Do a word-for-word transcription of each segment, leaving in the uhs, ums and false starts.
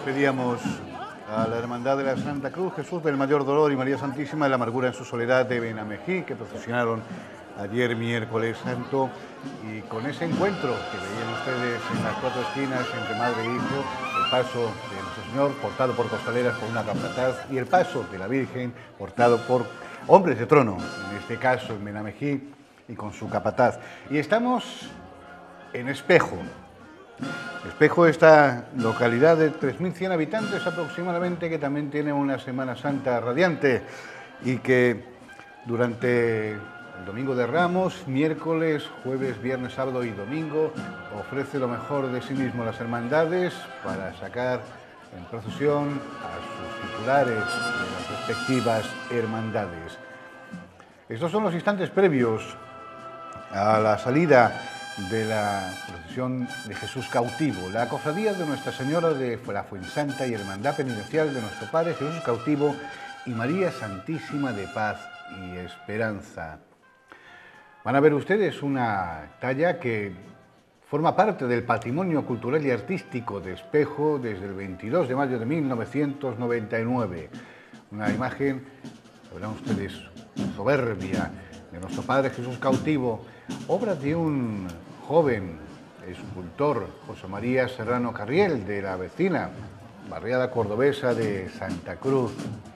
Pedíamos a la Hermandad de la Santa Cruz, Jesús del Mayor Dolor y María Santísima de la Amargura en su Soledad de Benamejí, que procesionaron ayer miércoles santo, y con ese encuentro que veían ustedes en las cuatro esquinas entre madre e hijo, el paso de nuestro Señor portado por costaleras por una capataz y el paso de la Virgen portado por hombres de trono, en este caso en Benamejí y con su capataz. Y estamos en Espejo. Espejo, esta localidad de tres mil cien habitantes aproximadamente, que también tiene una Semana Santa radiante y que durante el Domingo de Ramos, miércoles, jueves, viernes, sábado y domingo ofrece lo mejor de sí mismo a las hermandades para sacar en procesión a sus titulares de las respectivas hermandades. Estos son los instantes previos a la salida de la procesión de Jesús cautivo, la cofradía de Nuestra Señora de la Fuensanta y Hermandad Penitencial de Nuestro Padre Jesús cautivo y María Santísima de Paz y Esperanza. Van a ver ustedes una talla que forma parte del patrimonio cultural y artístico de Espejo desde el veintidós de mayo de mil novecientos noventa y nueve. Una imagen, verán ustedes, soberbia, de Nuestro Padre Jesús cautivo, obra de un joven escultor, José María Serrano Carriel, de la vecina barriada cordobesa de Santa Cruz.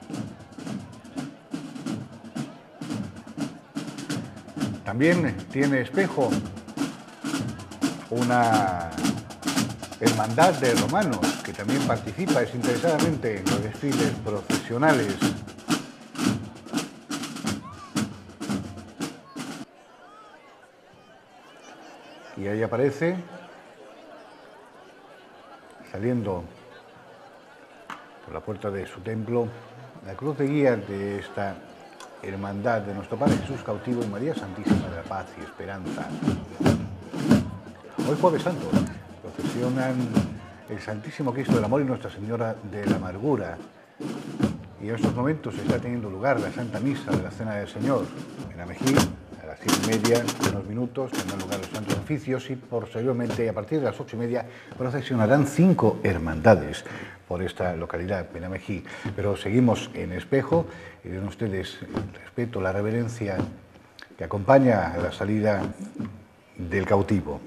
También tiene Espejo una hermandad de romanos que también participa desinteresadamente en los desfiles procesionales. Y ahí aparece, saliendo por la puerta de su templo, la cruz de guía de esta hermandad de Nuestro Padre Jesús cautivo y María Santísima de la Paz y Esperanza. Hoy Jueves Santo procesionan el Santísimo Cristo del Amor y Nuestra Señora de la Amargura. Y en estos momentos está teniendo lugar la Santa Misa de la Cena del Señor en Benamejí. A las siete y media, en unos minutos, tendrán lugar los santos oficios y posteriormente, a partir de las ocho y media, procesionarán cinco hermandades por esta localidad, Benamejí. Pero seguimos en Espejo y den ustedes el respeto, la reverencia que acompaña a la salida del cautivo.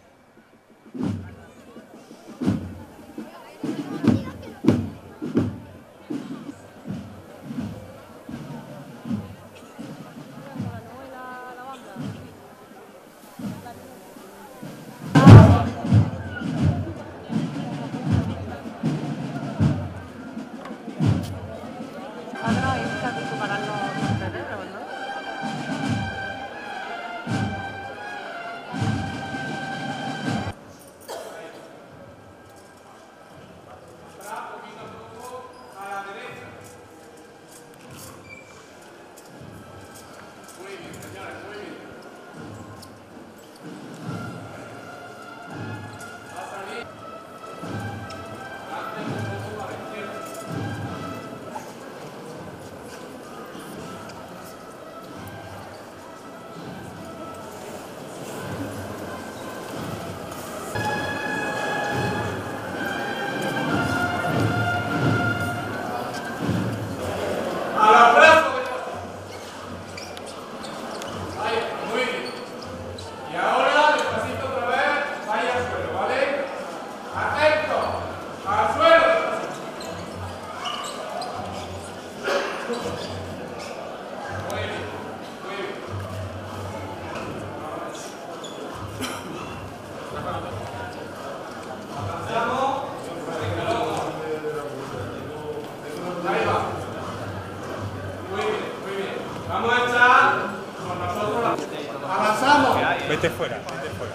Vete fuera, vete fuera.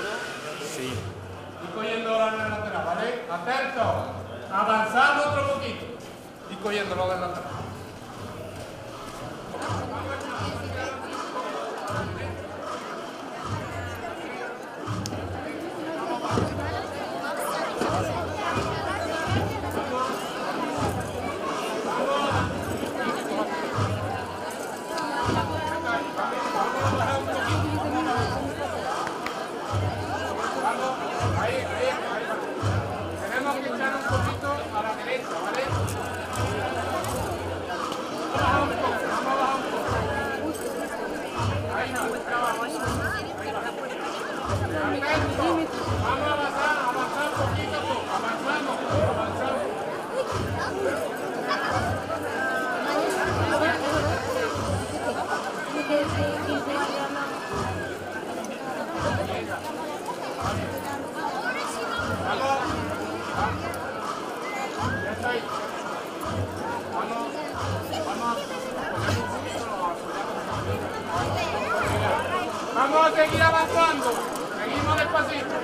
Sí. Y cogiendo la delantera, ¿vale? Atento. Avanzando otro poquito. Y cogiendo la delantera. Ahí, ahí, ahí. Tenemos que echar un poquito a la ahí. Vamos, vamos. Vamos a seguir avanzando. Seguimos despacito.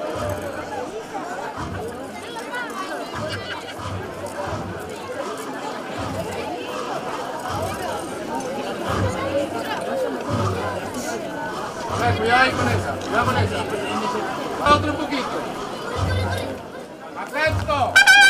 A ver, cuidado ahí con esa, cuidado con esa. Otro un poquito. Atento.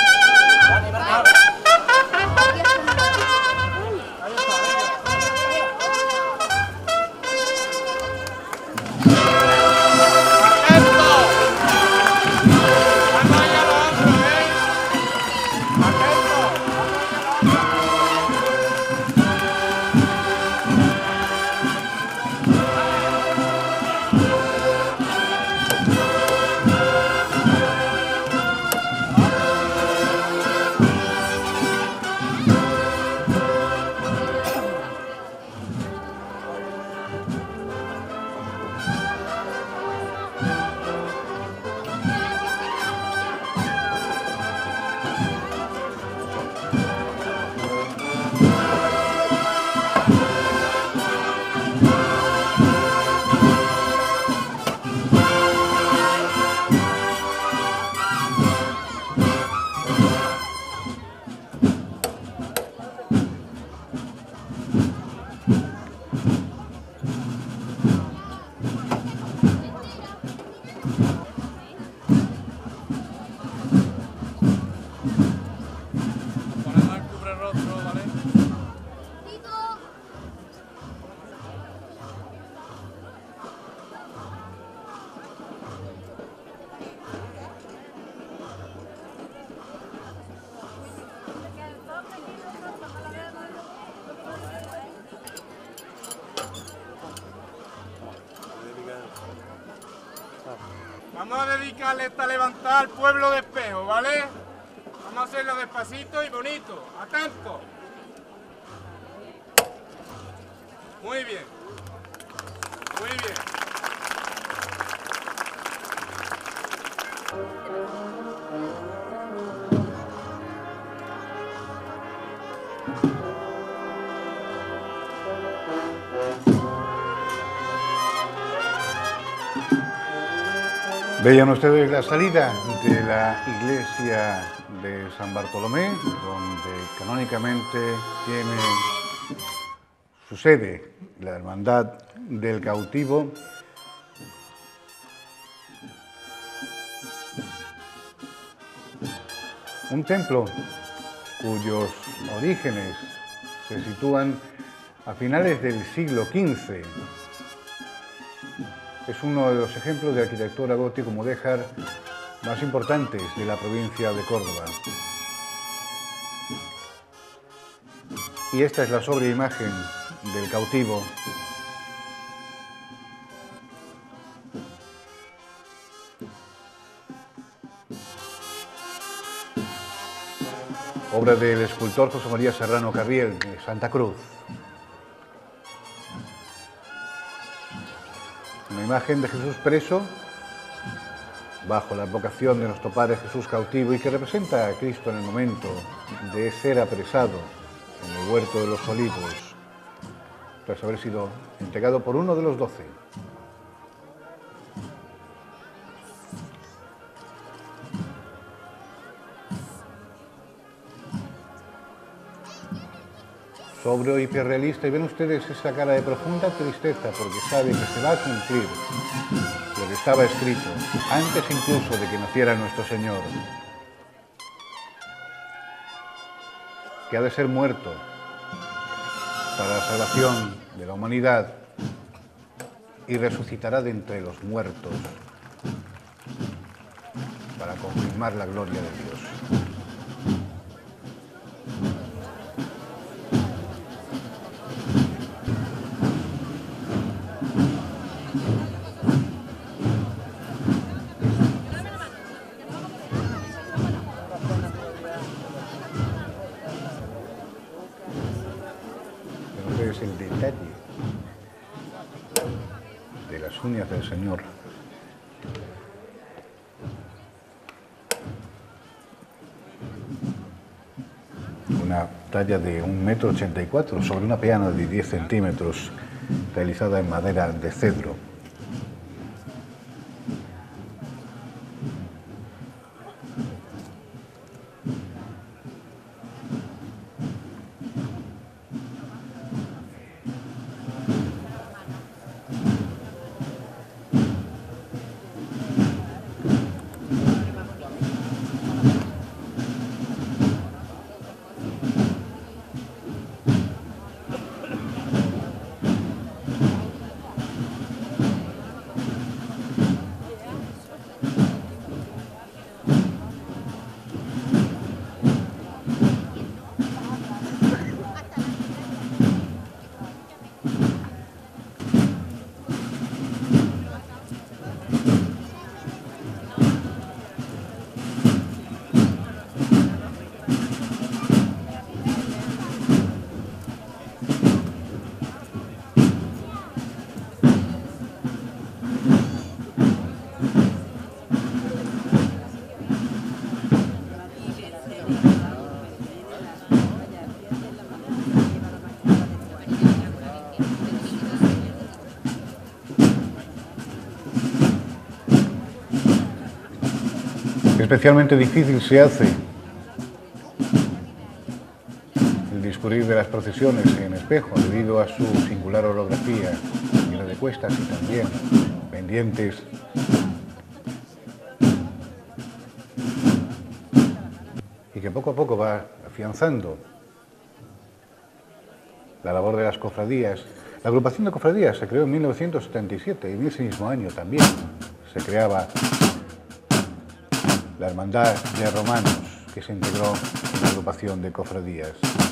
Vamos a dedicarle esta levantada al pueblo de Espejo, ¿vale? Vamos a hacerlo despacito y bonito. ¡Atento! Muy bien. Muy bien. Vean ustedes la salida de la iglesia de San Bartolomé, donde canónicamente tiene su sede la Hermandad del Cautivo. Un templo cuyos orígenes se sitúan a finales del siglo quince. Es uno de los ejemplos de arquitectura gótico-mudéjar más importantes de la provincia de Córdoba. Y esta es la sobria imagen del cautivo. Obra del escultor José María Serrano Carriel, de Santa Cruz. Una imagen de Jesús preso, bajo la advocación de nuestro Padre Jesús cautivo, y que representa a Cristo en el momento de ser apresado en el huerto de los Olivos, tras haber sido entregado por uno de los doce. Sobrio y hiperrealista, y ven ustedes esa cara de profunda tristeza porque sabe que se va a cumplir lo que estaba escrito antes incluso de que naciera nuestro Señor, que ha de ser muerto para la salvación de la humanidad y resucitará de entre los muertos para confirmar la gloria de Dios. Es el detalle de las uñas del Señor. una talla de un metro ochenta y cuatro sobre una peana de diez centímetros realizada en madera de cedro. Especialmente difícil se hace el discurrir de las procesiones en Espejo debido a su singular orografía, llena de cuestas y también pendientes. Y que poco a poco va afianzando la labor de las cofradías. La agrupación de cofradías se creó en mil novecientos setenta y siete y en ese mismo año también se creaba la Hermandad de Romanos, que se integró en la agrupación de cofradías.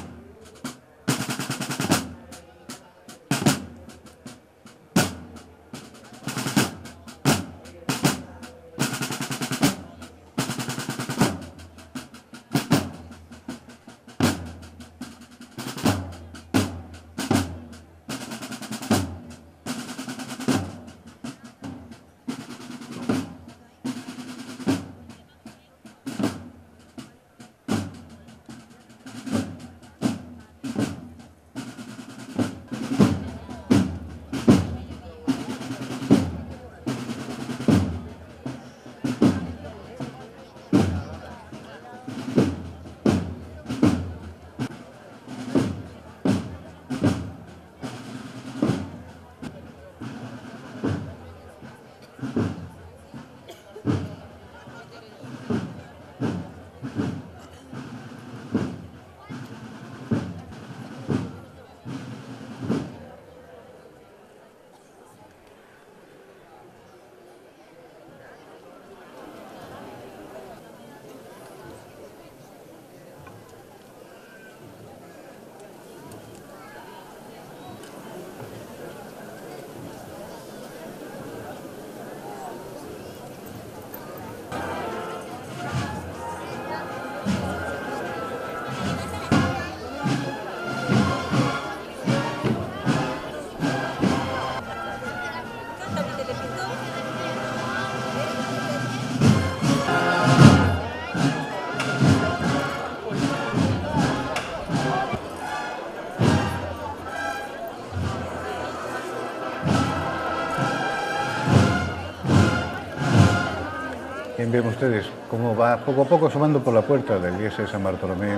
Bien, ven ustedes cómo va poco a poco asomando por la puerta de la iglesia de San Bartolomé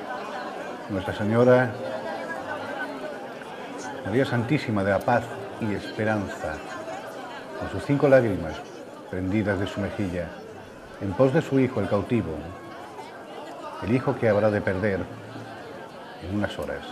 Nuestra Señora María Santísima de la Paz y Esperanza, con sus cinco lágrimas prendidas de su mejilla, en pos de su hijo el cautivo, el hijo que habrá de perder en unas horas.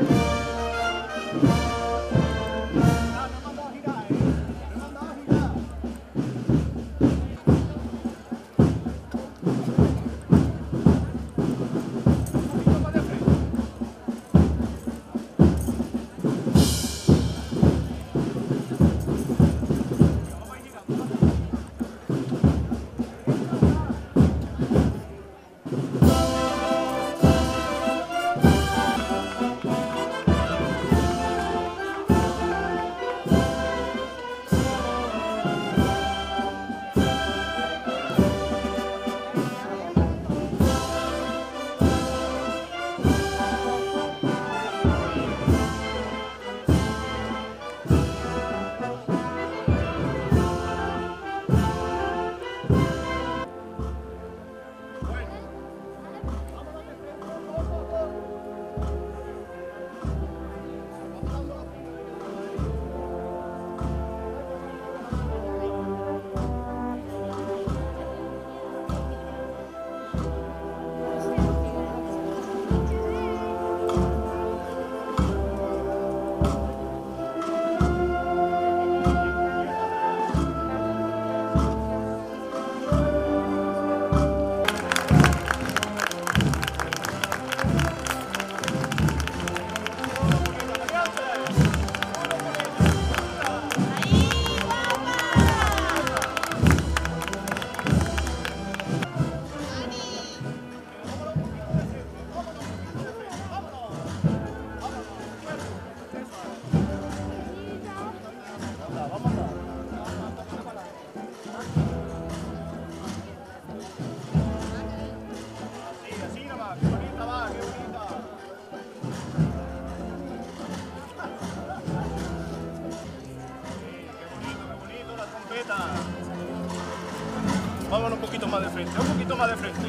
Vámonos un poquito más de frente, un poquito más de frente.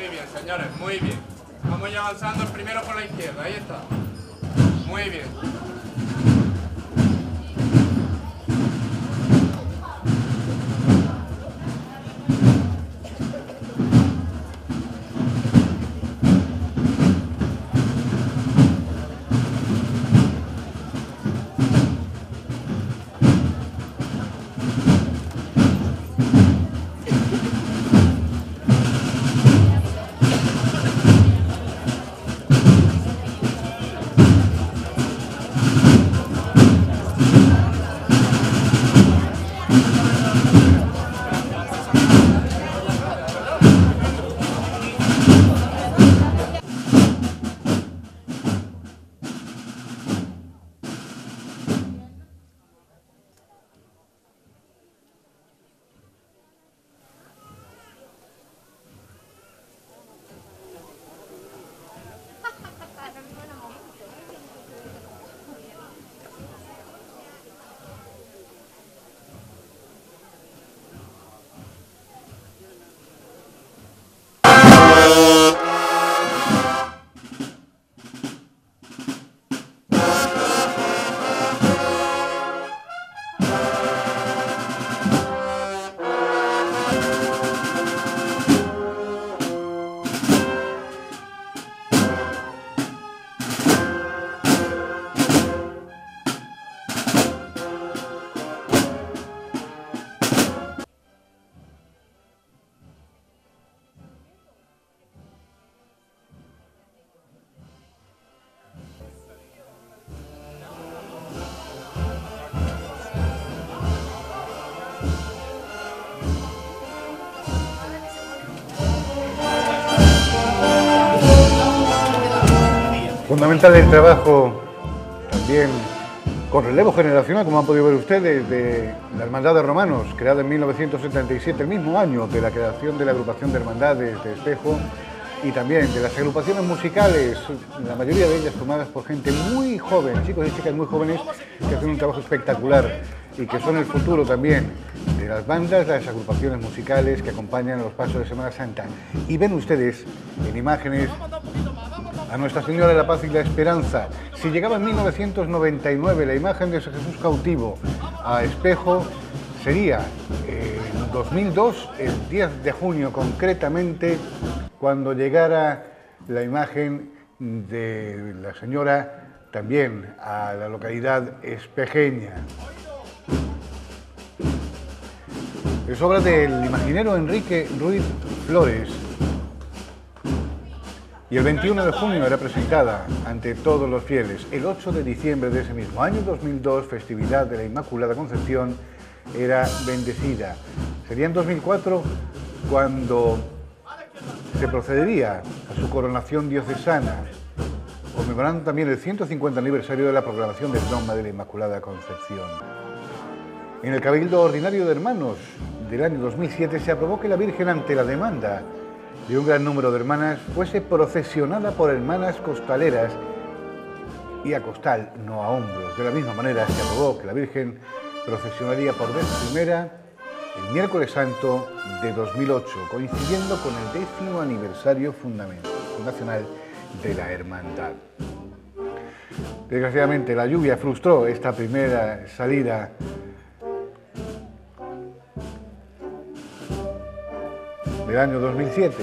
bien, señores, muy bien. Vamos ya avanzando el primero por la izquierda, ahí está. Muy bien. Fundamental el trabajo también con relevo generacional, como han podido ver ustedes, de la Hermandad de Romanos, creada en mil novecientos setenta y siete, el mismo año de la creación de la agrupación de hermandades de Espejo, y también de las agrupaciones musicales, la mayoría de ellas formadas por gente muy joven, chicos y chicas muy jóvenes que hacen un trabajo espectacular y que son el futuro también de las bandas, las agrupaciones musicales que acompañan los pasos de Semana Santa. Y ven ustedes en imágenes a Nuestra Señora de la Paz y la Esperanza. Si llegaba en mil novecientos noventa y nueve la imagen de Jesús cautivo a Espejo, sería en dos mil dos, el diez de junio concretamente, cuando llegara la imagen de la Señora también a la localidad espejeña. Es obra del imaginero Enrique Ruiz Flores y el veintiuno de junio era presentada ante todos los fieles. El ocho de diciembre de ese mismo año, dos mil dos, festividad de la Inmaculada Concepción, era bendecida. Sería en dos mil cuatro cuando se procedería a su coronación diocesana, conmemorando también el ciento cincuenta aniversario de la proclamación del dogma de la Inmaculada Concepción. En el Cabildo Ordinario de Hermanos del año dos mil siete se aprobó que la Virgen, ante la demanda de un gran número de hermanas, fuese procesionada por hermanas costaleras y a costal, no a hombros. De la misma manera se aprobó que la Virgen procesionaría por vez primera el miércoles santo de dos mil ocho, coincidiendo con el décimo aniversario fundacional de la hermandad. Desgraciadamente la lluvia frustró esta primera salida del año dos mil siete.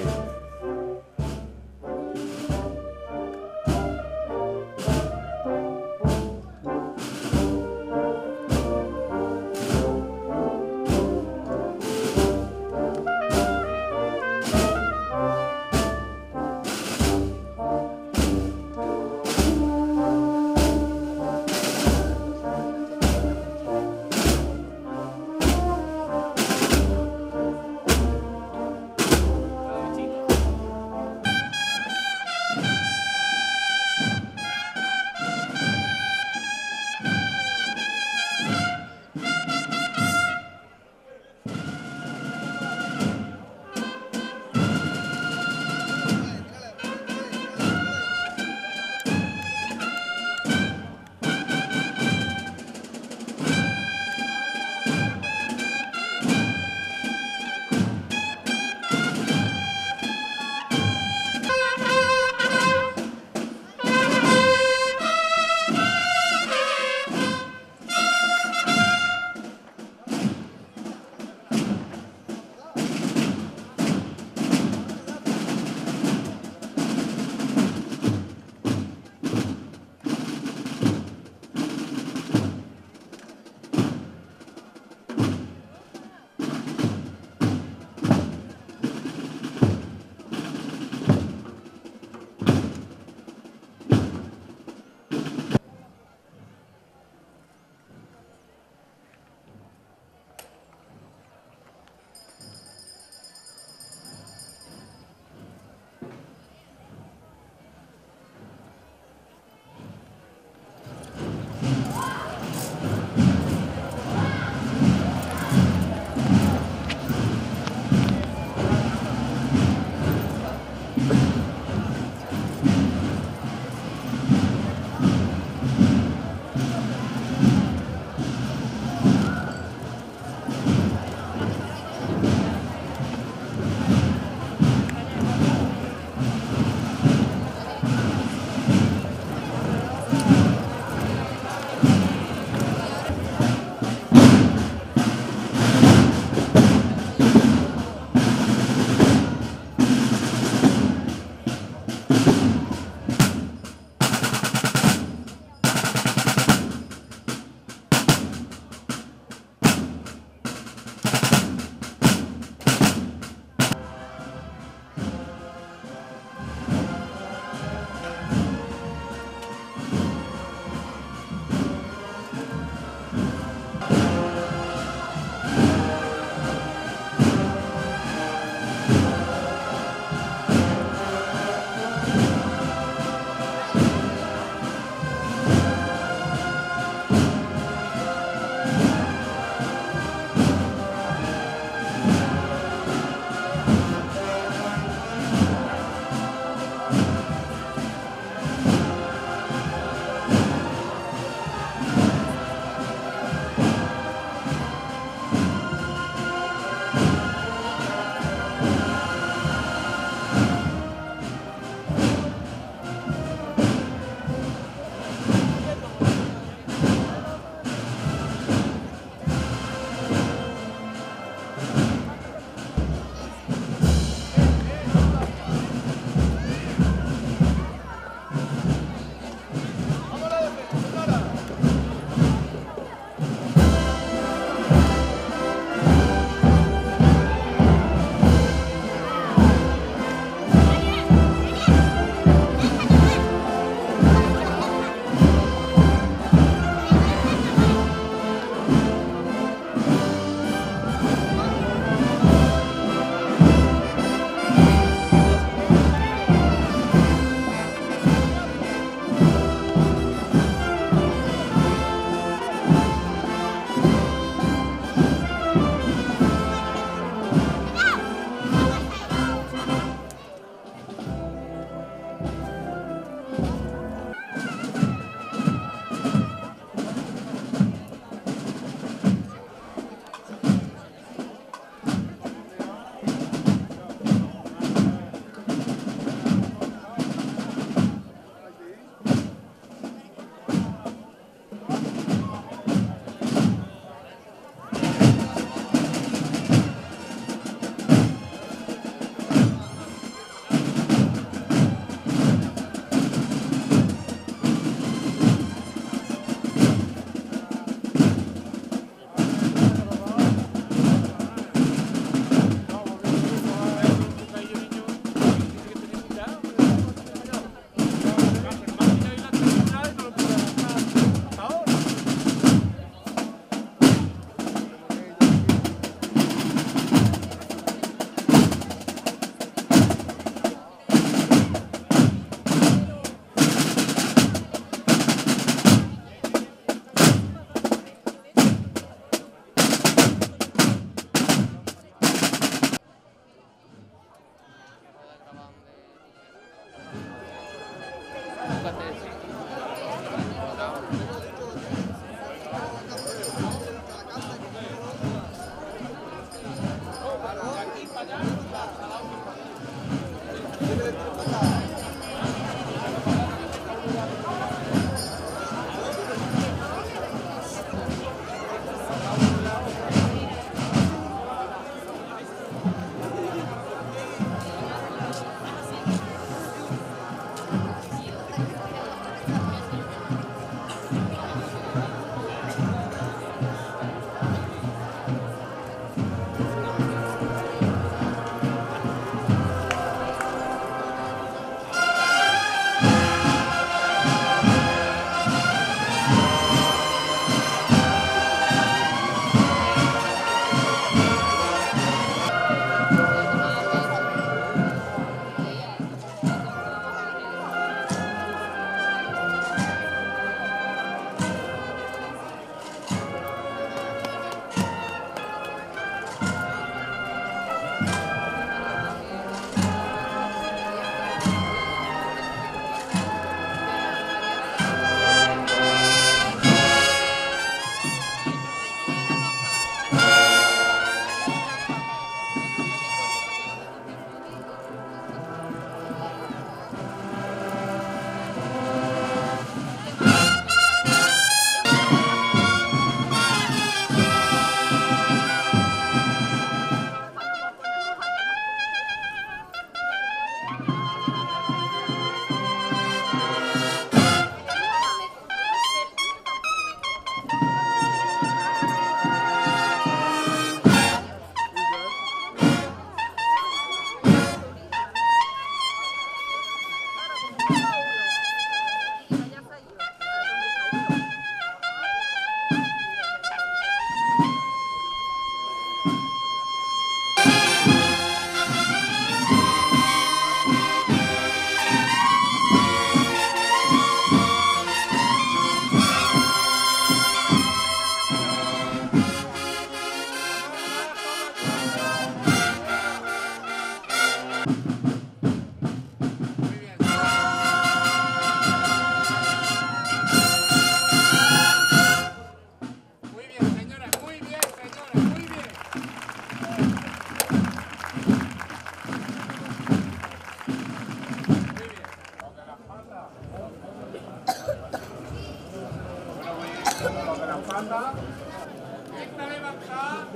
Esta levantada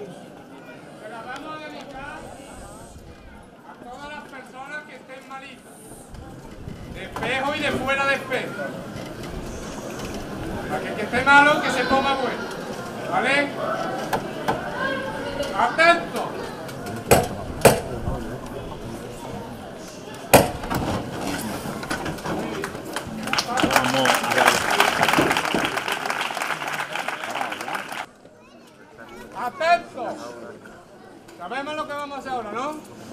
se la vamos a dedicar a todas las personas que estén malitas, de espejo y de fuera de espejo. Para que el que esté malo, que se ponga bueno. ¿Vale? ¡Atento! ¡Atento! Sabemos lo que vamos a hacer ahora, ¿no?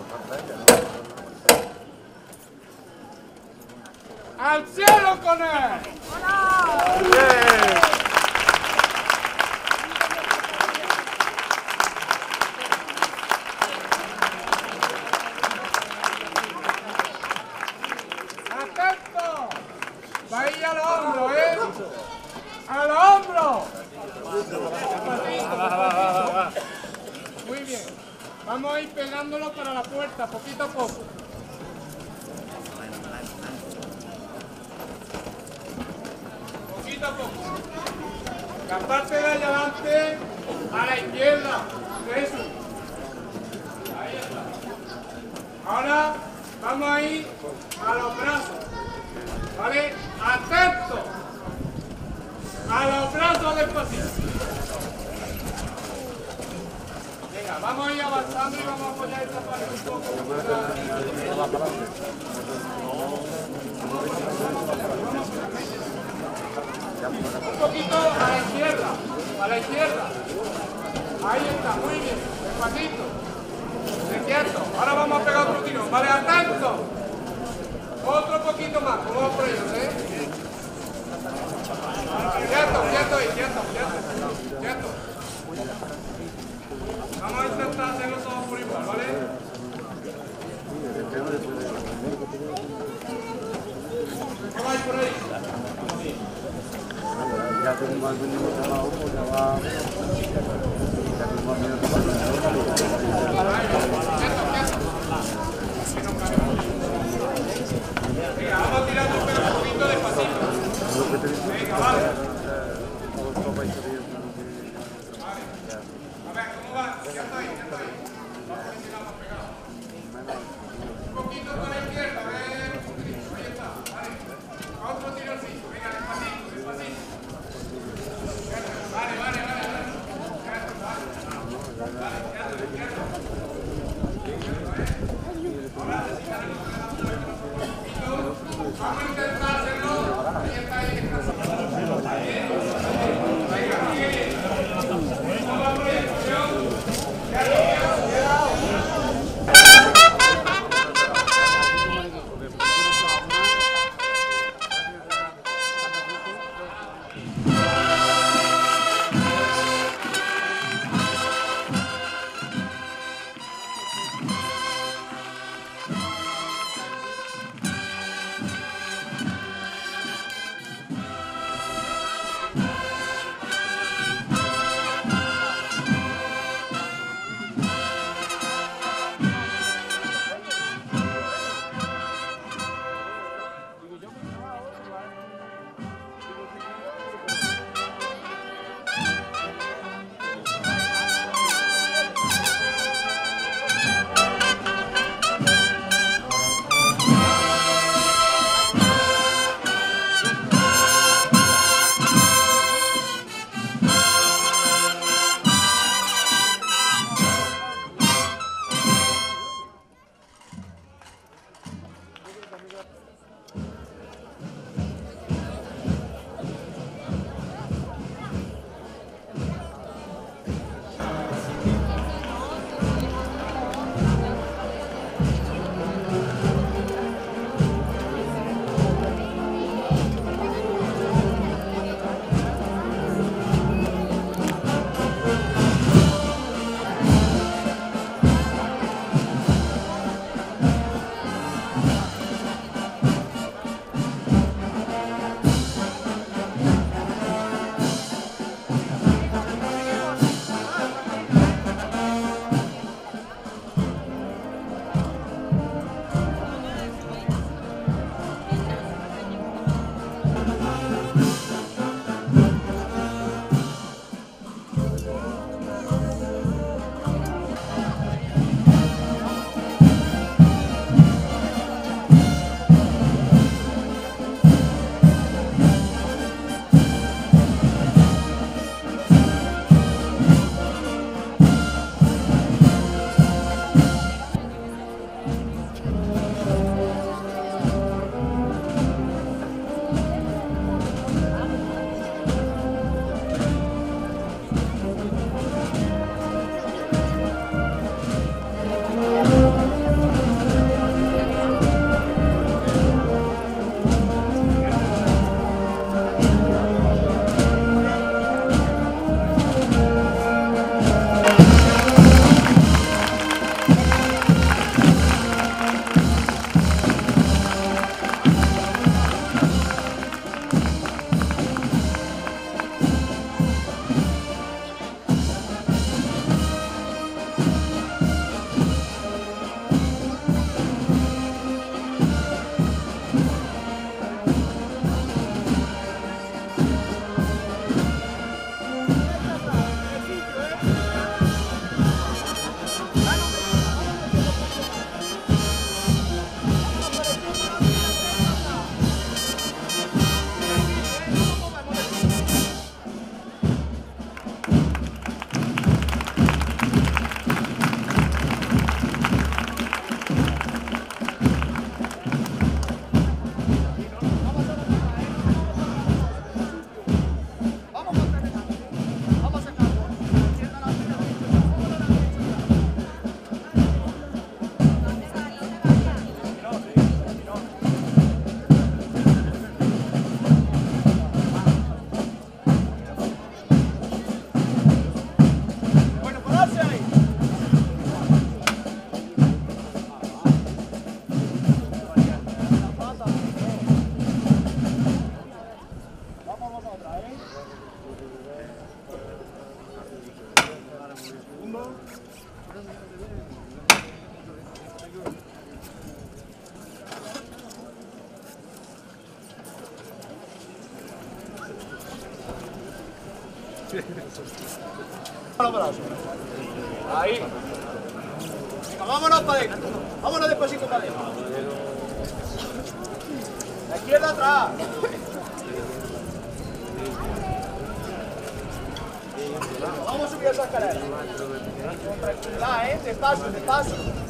¡Al cielo con él! ¡Atento! Va ahí al hombro, ¿eh? ¡Al hombro! Muy bien. Vamos a ir pegándolo para la puerta, poquito a poco. Poquito a poco. La parte de allá adelante, a la izquierda. Eso. Ahí está. Ahora vamos a ir a los brazos. ¿Vale? ¡Atento! A los brazos despacito. Venga, vamos a ir avanzando y vamos a apoyar esta parte un poco. Un poquito a la izquierda, a la izquierda. Ahí está, muy bien, despacito. Despierto. Ahora vamos a pegar otro tiro. Vale, atento. Otro poquito más, vamos por ellos, ¿eh? Quieto, quieto ahí, quieto, quieto, quieto. Vamos a intentar hacerlo todos por igual, ¿vale? ¿Cómo hay por ahí? Ya tenemos el mínimo trabajo, ya va. Ya tenemos el mínimo trabajo. Quieto, quieto. Los brazos. Ahí. Venga, vámonos para adentro. Vámonos despacito para adentro. La izquierda atrás. Vamos a subir esa escalera. Con tranquilidad, ¿eh? Despacio, despacio.